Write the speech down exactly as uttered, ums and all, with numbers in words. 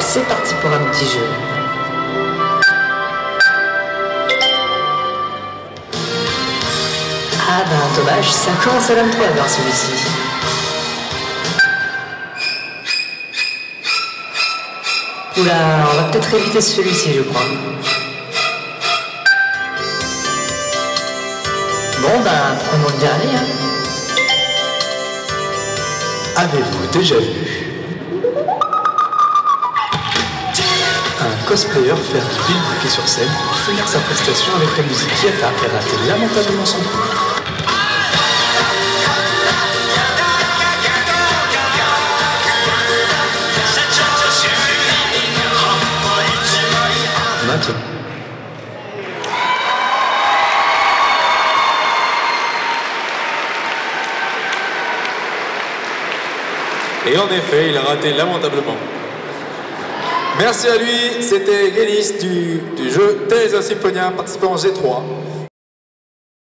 c'est parti pour un petit jeu. Ah ben dommage, ça commence à vingt-trois vers celui-ci. Oula, on va peut-être éviter celui-ci, je crois. Bon ben, prenons le dernier. Hein. Avez-vous déjà vu un cosplayer faire du bilboquet sur scène pour finir sa prestation avec la musique qui a raté lamentablement son coup? Maintenant. Et en effet, il a raté lamentablement. Merci à lui, c'était Gélis du, du jeu Tales of Symphonia, participant en G trois.